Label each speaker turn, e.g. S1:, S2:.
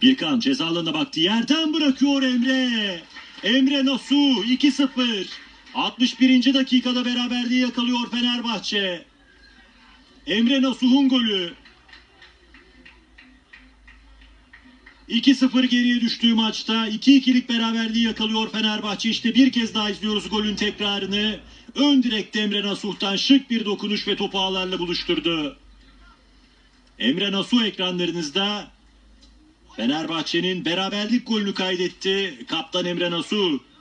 S1: Birkan ceza alanına baktı. Yerden bırakıyor Emre. Emre Nasuh 2-0. 61. dakikada beraberliği yakalıyor Fenerbahçe. Emre Nasuh'un golü. 2-0 geriye düştüğü maçta 2-2'lik beraberliği yakalıyor Fenerbahçe. İşte bir kez daha izliyoruz golün tekrarını. Ön direkte Emre Nasuh'tan şık bir dokunuş ve topu ağlarla buluşturdu. Emre Nasuh ekranlarınızda. Fenerbahçe'nin beraberlik golünü kaydetti. Kaptan Emre Nasuh.